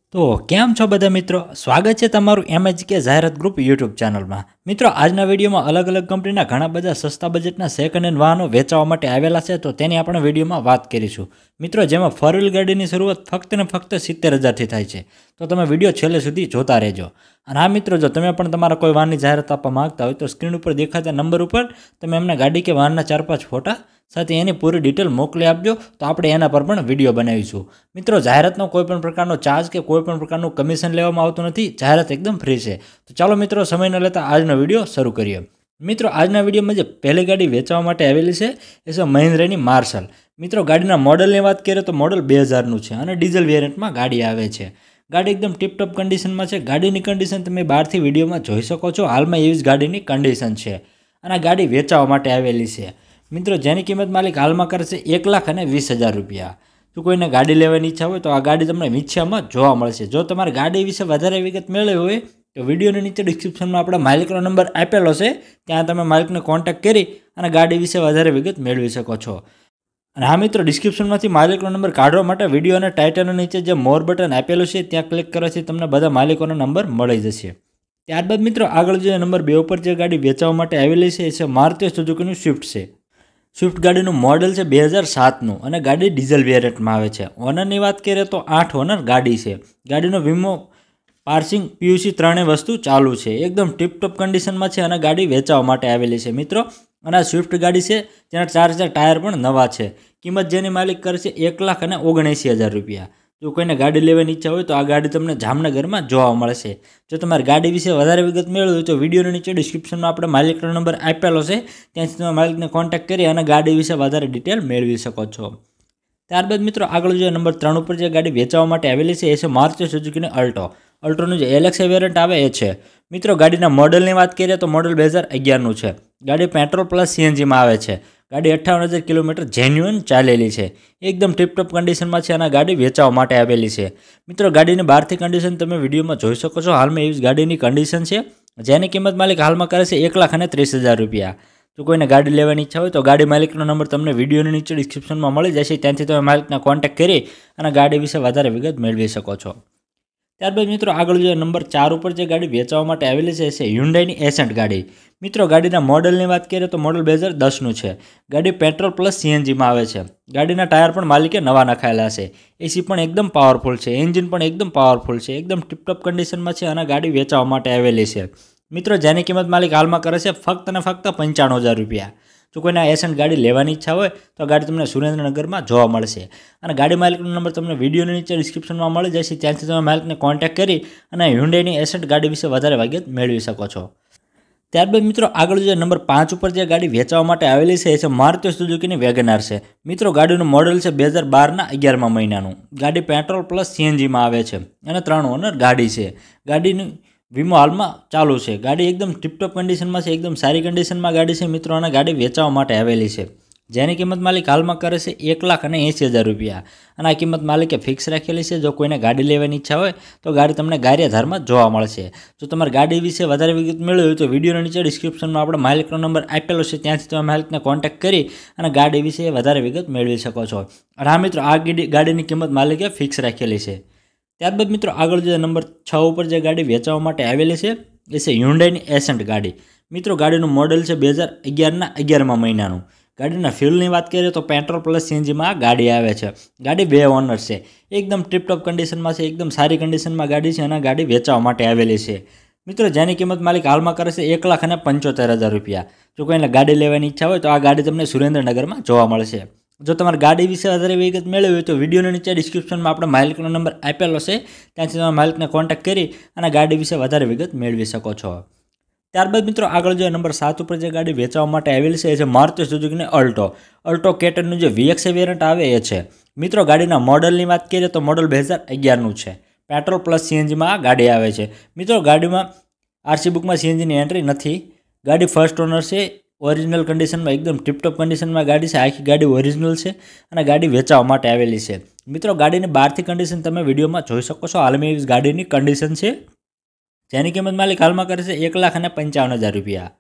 તો કેમ છો બધા મિત્રો? સ્વાગત છે તમારું MHK જાહેરાત ગ્રુપ યુટ્યુબ ચેનલમાં. મિત્રો, આજના વિડીયોમાં અલગ અલગ કંપનીના ઘણા બધા સસ્તા બજેટના સેકન્ડ હેન્ડ વાહનો વેચવા માટે આવેલા છે, તો તેની આપણે વિડીયોમાં વાત કરીશું. મિત્રો, જેમાં ફોર વ્હીલ ગાડીની શરૂઆત ફક્ત ને ફક્ત 70,000થી થાય છે, તો તમે વિડીયો છેલ્લે સુધી જોતા રહેજો. અને હા મિત્રો, જો તમે પણ તમારા કોઈ વાહનની જાહેરાત આપવા માંગતા હોય તો સ્ક્રીન ઉપર દેખાતા નંબર ઉપર તમે એમને ગાડી કે વાહનના 4-5 ફોટા સાથે એની પૂરી ડિટેલ મોકલી આપજો, તો આપણે એના પર પણ વિડીયો બનાવીશું. મિત્રો, જાહેરાતનો કોઈ પણ પ્રકારનો ચાર્જ કે કોઈ પણ પ્રકારનું કમિશન લેવામાં આવતું નથી. જાહેરાત એકદમ ફ્રી છે. તો ચાલો મિત્રો, સમય ન લેતા આજનો વિડીયો શરૂ કરીએ. મિત્રો, આજના વિડીયોમાં જે પહેલી ગાડી વેચવા માટે આવેલી છે એ છે મહિન્દ્રાની માર્શલ. મિત્રો, ગાડીના મોડલની વાત કરીએ તો મોડલ 2000નું છે અને ડીઝલ વેરિયન્ટમાં ગાડી આવે છે. ગાડી એકદમ ટીપટોપ કન્ડિશનમાં છે. ગાડીની કન્ડિશન તમે બહારથી વિડીયોમાં જોઈ શકો છો. હાલમાં એવી જ ગાડીની કન્ડિશન છે અને આ ગાડી વેચવા માટે આવેલી છે. મિત્રો, જેની કિંમત માલિક હાલમાં કરે છે 1,20,000 રૂપિયા. જો કોઈને ગાડી લેવાની ઈચ્છા હોય તો આ ગાડી તમને વિછિયામાં જોવા મળશે. જો તમારે ગાડી વિશે વધારે વિગત મેળવી હોય તો વિડીયોની નીચે ડિસ્ક્રિપ્શનમાં આપણે માલિકનો નંબર આપેલો છે, ત્યાં તમે માલિકને કોન્ટેક્ટ કરી અને ગાડી વિશે વધારે વિગત મેળવી શકો છો. અને હા મિત્રો, ડિસ્ક્રિપ્શનમાંથી માલિકનો નંબર કાઢવા માટે વિડીયો અને ટાઇટલની નીચે જે મોર બટન આપેલું છે ત્યાં ક્લિક કરવાથી તમને બધા માલિકોનો નંબર મળી જશે. ત્યારબાદ મિત્રો, આગળ જે નંબર 2 ઉપર જે ગાડી વેચવા માટે આવેલી છે એ છે મારુતિ સુઝુકીનું સ્વિફ્ટ છે. સ્વિફ્ટ ગાડીનું મોડલ છે 2007નું અને ગાડી ડીઝલ વેરિયન્ટમાં આવે છે. ઓનરની વાત કરીએ તો 8 ઓનર ગાડી છે. ગાડીનો વીમો, પાર્સિંગ, પીયુસી ત્રણેય વસ્તુ ચાલુ છે. એકદમ ટીપટોપ કન્ડિશનમાં છે અને ગાડી વેચવા માટે આવેલી છે મિત્રો. અને આ સ્વિફ્ટ ગાડી છે જેના 4 ટાયર પણ નવા છે. કિંમત જેની માલિક કરશે 1,79,000 રૂપિયા. જો કોઈને ગાડી લેવાની ઈચ્છા હોય તો આ ગાડી તમને જામનગરમાં જોવા મળશે. જો તમારે ગાડી વિશે વધારે વિગત મેળવવી હોય તો વિડીયોની નીચે ડિસ્ક્રિપ્શનમાં આપણે માલિકનો નંબર આપેલો છે, ત્યાંથી તમે માલિકને કોન્ટેક્ટ કરી અને ગાડી વિશે વધારે ડિટેલ મેળવી શકો છો. ત્યારબાદ મિત્રો, આગળ જે નંબર 3 ઉપર જે ગાડી વેચવા માટે આવેલી છે એ છે મારુતિ સુઝુકીની અલ્ટો. અલ્ટોનું જે LX વેરિયન્ટ આવે એ છે. મિત્રો, ગાડીના મોડલની વાત કરીએ તો મોડલ 2011નું છે. ગાડી પેટ્રોલ પ્લસ CNGમાં આવે છે. ગાડી 58,000 કિલોમીટર જેન્યુઅન ચાલેલી છે. એકદમ ટીપટોપ કન્ડિશનમાં છે અને ગાડી વેચવા માટે આવેલી છે. મિત્રો, ગાડીની બહારથી કન્ડિશન તમે વિડીયોમાં જોઈ શકો છો. હાલમાં એવી ગાડીની કન્ડિશન છે, જેની કિંમત માલિક હાલમાં કરે છે 1,30,000 રૂપિયા. જો કોઈને ગાડી લેવાની ઈચ્છા હોય તો ગાડી માલિકનો નંબર તમને વિડીયોની નીચે ડિસ્ક્રિપ્શનમાં મળી જશે, ત્યાંથી તમે માલિકને કોન્ટેક્ટ કરી અને ગાડી વિશે વધારે વિગત મેળવી શકો છો. ત્યારબાદ મિત્રો, આગળ જે નંબર 4 ઉપર જે ગાડી વેચવા માટે આવેલી છે એ હ્યુન્ડાઈની એસેન્ટ ગાડી. મિત્રો, ગાડીના મોડલની વાત કરીએ તો મોડલ 2010નું છે. ગાડી પેટ્રોલ પ્લસ CNGમાં આવે છે. ગાડીના ટાયર પણ માલિકે નવા નખાયેલા છે. એસી પણ એકદમ પાવરફુલ છે. એન્જિન પણ એકદમ પાવરફુલ છે. એકદમ ટીપટોપ કન્ડિશનમાં છે અને ગાડી વેચવા માટે આવેલી છે. મિત્રો, જેની કિંમત માલિક હાલમાં કરે છે ફક્ત ને ફક્ત 95,000 રૂપિયા. જો કોઈને આ એસન્ટ ગાડી લેવાની ઈચ્છા હોય તો ગાડી તમને સુરેન્દ્રનગરમાં જોવા મળશે. અને ગાડી માલિકનો નંબર તમને વિડીયોની નીચે ડિસ્ક્રિપ્શનમાં મળી જશે, ત્યાંથી તમે માલિકને કોન્ટેક્ટ કરી અને હ્યુન્ડાઈની એસન્ટ ગાડી વિશે વધારે વિગત મેળવી શકો છો. ત્યારબાદ મિત્રો, આગળ જે નંબર 5 ઉપર જે ગાડી વેચવા માટે આવેલી છે એ છે મારુતિ સુઝુકીની વેગનાર છે. મિત્રો, ગાડીનું મોડલ છે 2012ના 11મા મહિનાનું. ગાડી પેટ્રોલ પ્લસ CNGમાં આવે છે અને 3 ઓનર ગાડી છે. ગાડીની વીમો હાલમાં ચાલુ છે. ગાડી એકદમ ટીપટોપ કન્ડિશનમાં છે. એકદમ સારી કન્ડિશનમાં ગાડી છે મિત્રો, અને ગાડી વેચવા માટે આવેલી છે. જેની કિંમત માલિક હાલમાં કરે છે 1,80,000 રૂપિયા. અને આ કિંમત માલિકે ફિક્સ રાખેલી છે. જો કોઈને ગાડી લેવાની ઈચ્છા હોય તો ગાડી તમને ગારિયાધારમાં જોવા મળશે. જો તમારે ગાડી વિશે વધારે વિગત મેળવી હોય તો વિડીયોની નીચે ડિસ્ક્રિપ્શનમાં આપણે માલિકનો નંબર આપેલો છે, ત્યાંથી તમે માલિકને કોન્ટેક્ટ કરી અને ગાડી વિશે વધારે વિગત મેળવી શકો છો. અને હા મિત્રો, આ ગાડીની કિંમત માલિકે ફિક્સ રાખેલી છે. ત્યારબાદ મિત્રો, આગળ જે નંબર 6 ઉપર જે ગાડી વેચવા માટે આવેલી છે એ છે હ્યુન્ડાઈની એસન્ટ ગાડી. મિત્રો, ગાડીનું મોડલ છે 2011ના 11મા મહિનાનું. ગાડીના ફ્યુલની વાત કરીએ તો પેટ્રોલ પ્લસ CNGમાં ગાડી આવે છે. ગાડી 2 ઓનર છે. એકદમ ટીપટોપ કન્ડિશનમાં છે. એકદમ સારી કન્ડિશનમાં ગાડી છે અને ગાડી વેચવા માટે આવેલી છે. મિત્રો, જેની કિંમત માલિક હાલમાં કરે છે 1,75,000 રૂપિયા. જો કોઈને ગાડી લેવાની ઈચ્છા હોય તો આ ગાડી તમને સુરેન્દ્રનગરમાં જોવા મળશે. જો તમારે ગાડી વિશે વધારે વિગત મેળવી હોય તો વિડીયોની નીચે ડિસ્ક્રિપ્શનમાં આપણે માલિકનો નંબર આપેલો છે, ત્યાંથી તમે માલિકને કોન્ટેક્ટ કરી અને ગાડી વિશે વધારે વિગત મેળવી શકો છો. ત્યારબાદ મિત્રો, આગળ જે નંબર 7 ઉપર જે ગાડી વેચવા માટે આવેલી છે એ છે મારુતિ સુઝુકીની અલ્ટો. અલ્ટો કેટનનું જે VX વેરિયન્ટ આવે એ છે. મિત્રો, ગાડીના મોડલની વાત કરીએ તો મોડલ 2011નું છે. પેટ્રોલ પ્લસ CNGમાં આ ગાડી આવે છે. મિત્રો, ગાડીમાં RC બુકમાં CNGની એન્ટ્રી નથી. ગાડી ફર્સ્ટ ઓનર છે. ઓરિજિનલ કન્ડિશનમાં એકદમ ટીપટોપ કન્ડિશનમાં ગાડી છે. આખી ગાડી ઓરિજિનલ છે અને ગાડી વેચવા માટે આવેલી છે. મિત્રો, ગાડીની બહારથી કન્ડિશન તમે વિડીયોમાં જોઈ શકો છો. હાલમાં એવી ગાડીની કન્ડિશન છે, જેની કિંમત માલિક હાલમાં કરે છે 1,55,000 રૂપિયા.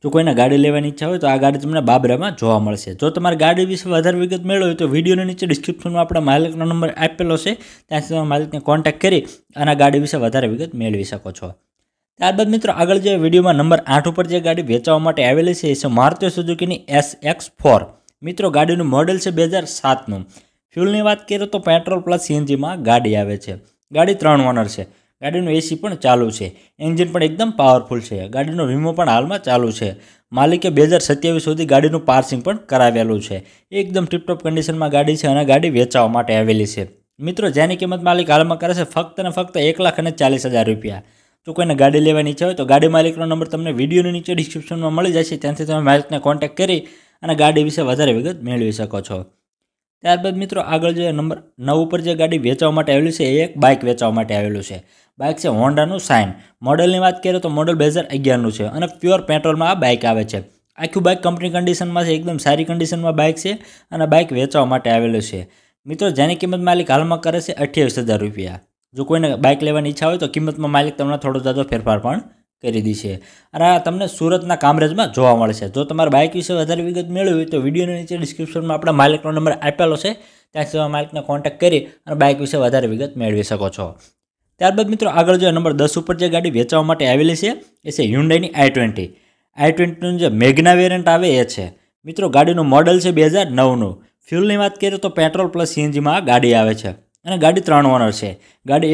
જો કોઈને ગાડી લેવાની ઈચ્છા હોય તો આ ગાડી તમને બાબરામાં જોવા મળશે. જો તમારે ગાડી વિશે વધારે વિગત મેળવવી હોય તો વિડીયોની નીચે ડિસ્ક્રિપ્શનમાં આપણા માલિકનો નંબર આપેલો છે, ત્યાંથી તમે માલિકને કોન્ટેક્ટ કરી અને આ ગાડી વિશે વધારે વિગત મેળવી શકો છો. ત્યારબાદ મિત્રો આગળ જે વિડીયોમાં નંબર 8 ઉપર જે ગાડી વેચવા માટે આવેલી છે એ છે મારુતિ સુઝુકીની SX4. મિત્રો ગાડીનું મોડેલ છે 2007નું. ફ્યુલની વાત કરીએ તો પેટ્રોલ પ્લસ CNGમાં ગાડી આવે છે. ગાડી 3 ઓનર છે. ગાડીનું AC પણ ચાલુ છે. એન્જિન પણ એકદમ પાવરફુલ છે. ગાડીનો વીમો પણ હાલમાં ચાલુ છે. માલિકે 2027 સુધી ગાડીનું પાર્સિંગ પણ કરાવેલું છે. એકદમ ટીપટોપ કન્ડિશનમાં ગાડી છે અને ગાડી વેચવા માટે આવેલી છે. મિત્રો જેની કિંમત માલિક હાલમાં કરે છે ફક્ત ને ફક્ત 1,40,000 રૂપિયા. જો કોઈને ગાડી લેવાની ઈચ્છા હોય તો ગાડી માલિકનો નંબર તમને વિડીયોની નીચે ડિસ્ક્રિપ્શનમાં મળી જશે, ત્યાંથી તમે માલિકને કોન્ટેક્ટ કરી અને ગાડી વિશે વધારે વિગત મેળવી શકો છો. ત્યારબાદ મિત્રો આગળ જે નંબર 9 ઉપર જે ગાડી વેચવા માટે આવેલું છે એ એક બાઇક વેચવા માટે આવેલું છે. બાઇક છે હોન્ડાનું સાઇન. મોડલની વાત કરીએ તો મોડલ 2011નું છે અને પ્યોર પેટ્રોલમાં આ બાઇક આવે છે. આખું બાઇક કંપની કન્ડિશનમાં છે, એકદમ સારી કન્ડિશનમાં બાઇક છે અને બાઇક વેચવા માટે આવેલું છે. મિત્રો જેની કિંમત માલિક હાલમાં કરે છે 28,000 રૂપિયા. જો કોઈને બાઇક લેવાની ઈચ્છા હોય તો કિંમતમાં માલિક તમને થોડો જાજો ફેરફાર પણ કરી દેશે અને આ તમને સુરતના કામરેજમાં જોવા મળશે. જો તમારે બાઇક વિશે વધારે વિગત મેળવી હોય તો વિડીયોની નીચે ડિસ્ક્રિપ્શનમાં આપણા માલિકનો નંબર આપેલો છે, ત્યાંથી તમે માલિકને કોન્ટેક્ટ કરી અને બાઇક વિશે વધારે વિગત મેળવી શકો છો. ત્યારબાદ મિત્રો આગળ જે નંબર 10 ઉપર જે ગાડી વેચવા માટે આવેલી છે એ છે હ્યુન્ડાઈની i20. i20નું જે મેગ્ના વેરિયન્ટ આવે એ છે. મિત્રો ગાડીનું મોડલ છે 2009નું. ફ્યુલની વાત કરીએ તો પેટ્રોલ પ્લસ CNGમાં ગાડી આવે છે અને ગાડી 3 ઓનર છે. ગાડી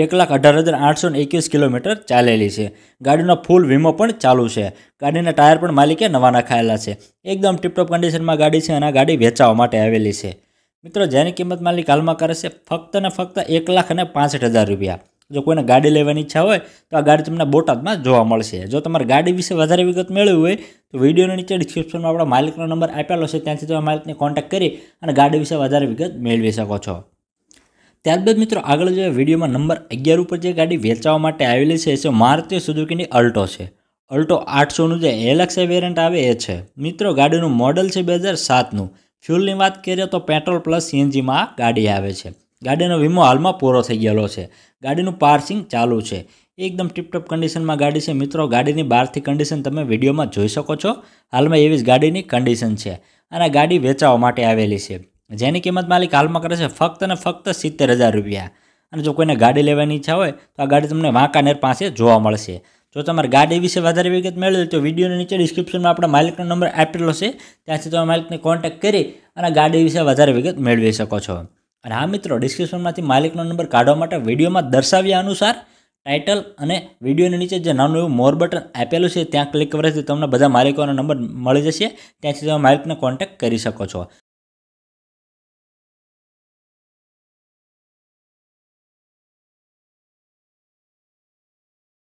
1,18,821 કિલોમીટર ચાલેલી છે. ગાડીનો ફૂલ વીમો પણ ચાલુ છે. ગાડીના ટાયર પણ માલિકે નવા નખાયેલા છે. એકદમ ટીપટોપ કન્ડિશનમાં ગાડી છે અને આ ગાડી વેચવા માટે આવેલી છે. મિત્રો જેની કિંમત માલિક હાલમાં કરે છે ફક્ત ને ફક્ત 1,65,000 રૂપિયા. જો કોઈને ગાડી લેવાની ઈચ્છા હોય તો આ ગાડી તમને બોટાદમાં જોવા મળશે. જો તમારે ગાડી વિશે વધારે વિગત મેળવવી હોય તો વિડીયોની નીચે ડિસ્ક્રિપ્શનમાં આપણા માલિકનો નંબર આપેલો છે, ત્યાંથી તમે માલિકને કોન્ટેક્ટ કરી અને ગાડી વિશે વધારે વિગત મેળવી શકો છો. ત્યારબાદ મિત્રો આગળ જે વિડીયોમાં નંબર 11 ઉપર જે ગાડી વેચવા માટે આવેલી છે એ મારુતિ સુઝુકીની અલ્ટો છે. અલ્ટો 800નું જે LXi વેરિયન્ટ આવે એ છે. મિત્રો ગાડીનું મોડલ છે 2007નું. ફ્યુલની વાત કરીએ તો પેટ્રોલ પ્લસ CNGમાં ગાડી આવે છે. ગાડીનો વીમો હાલમાં પૂરો થઈ ગયેલો છે. ગાડીનું પાર્સિંગ ચાલુ છે. એકદમ ટીપટોપ કન્ડિશનમાં ગાડી છે. મિત્રો ગાડીની બહારથી કન્ડિશન તમે વિડીયોમાં જોઈ શકો છો. હાલમાં એવી જ ગાડીની કન્ડિશન છે અને ગાડી વેચવા માટે આવેલી છે. જેની કિંમત માલિક હાલમાં કરે છે ફક્ત ને ફક્ત 70,000 રૂપિયા. અને જો કોઈને ગાડી લેવાની ઈચ્છા હોય તો આ ગાડી તમને વાંકાનેર પાસે જોવા મળશે. જો તમારે ગાડી વિશે વધારે વિગત મેળવી તો વિડીયોની નીચે ડિસ્ક્રિપ્શનમાં આપણા માલિકનો નંબર આપેલો છે, ત્યાંથી તમે માલિકને કોન્ટેક્ટ કરી અને ગાડી વિશે વધારે વિગત મેળવી શકો છો. અને હા મિત્રો, ડિસ્ક્રિપ્શનમાંથી માલિકનો નંબર કાઢવા માટે વિડીયોમાં દર્શાવ્યા અનુસાર ટાઇટલ અને વિડીયોની નીચે જે નાનું એવું મોર બટન આપેલું છે ત્યાં ક્લિક કરવાથી તમને બધા માલિકોનો નંબર મળી જશે, ત્યાંથી તમે માલિકને કોન્ટેક્ટ કરી શકો છો.